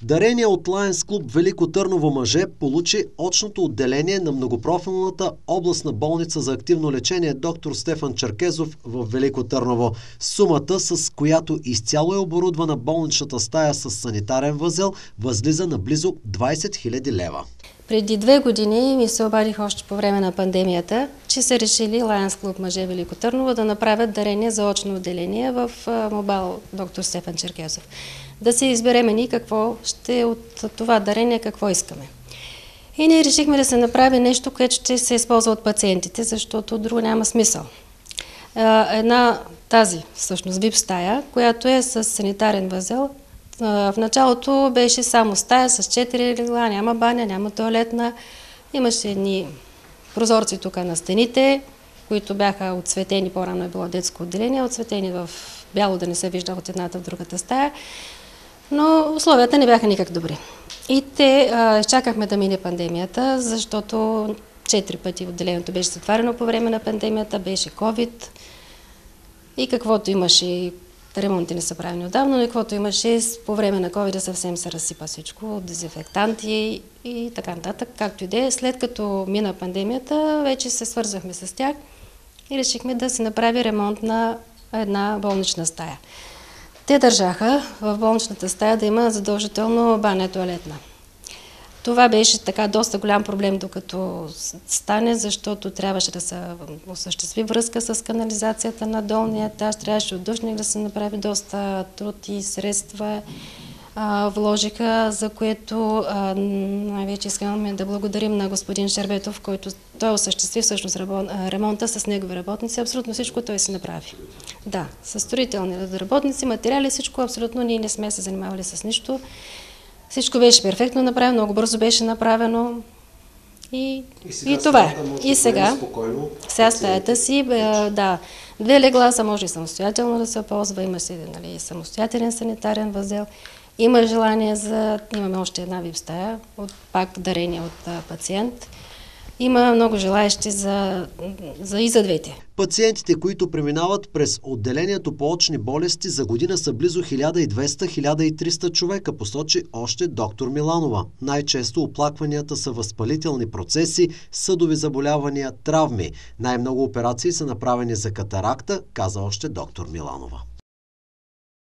Дарение от Лайънс клуб Велико Търново мъже получи очното отделение на многопрофилната областна болница за активно лечение доктор Стефан Черкезов в Велико Търново. Сумата, с която изцяло е оборудвана болничната стая с санитарен възел, възлиза на близо 20 000 лева. Преди 2 години ми се обадих още по време на пандемията, че са решили Лайънс клуб мъже Велико Търново да направят дарение за очно отделение в МОБАЛ доктор Стефан Черкезов. Да се избереме ни какво ще от това дарение, какво искаме. И ние решихме да се направи нещо, което ще се използва от пациентите, защото друго няма смисъл. Всъщност VIP стая, която е с санитарен възел. В началото беше само стая с 4 легла, няма баня, няма тоалетна. Имаше едни прозорци тук на стените, които бяха отцветени, по-рано е било детско отделение, отцветени в бяло, да не се вижда от едната в другата стая. Но условията не бяха никак добри. И изчакахме да мине пандемията, защото 4 пъти отделението беше затварено по време на пандемията, беше COVID. И каквото имаше, ремонти не са правени отдавна, но и каквото имаше по време на COVID съвсем се разсипа всичко, дезинфектанти и така нататък, както и да е. След като мина пандемията, вече се свързвахме с тях и решихме да се направи ремонт на една болнична стая. Те държаха в болничната стая да има задължително баня тоалетна. Това беше така доста голям проблем, докато стане, защото трябваше да се осъществи връзка с канализацията на долния етаж, трябваше от душник да се направи доста труд и средства вложиха, за което най-вече искаме да благодарим на господин Шербетов, който той осъществи всъщност ремонта с негови работници. Абсолютно всичко той си направи. Да, с строителни работници, материали, всичко абсолютно ние не сме се занимавали с нищо. Всичко беше перфектно направено, много бързо беше направено и това е. И сега стаята си, 2 легла са може и самостоятелно да се ползва, има си самостоятелен санитарен възел. Има желание имаме още една VIP стая, пак дарение от пациент. Има много желаещи и за двете. Пациентите, които преминават през отделението по очни болести, за година са близо 1200-1300 човека, посочи още доктор Миланова. Най-често оплакванията са възпалителни процеси, съдови заболявания, травми. Най-много операции са направени за катаракта, каза още доктор Миланова.